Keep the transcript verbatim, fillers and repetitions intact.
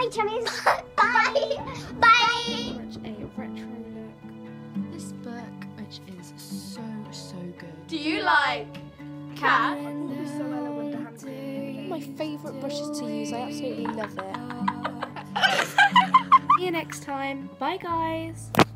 Bye, chummies. Bye. Bye. Such a retro look. This book, which is so, so good. Do you like cats? My favourite brushes to use. I absolutely love it. See you next time. Bye, guys.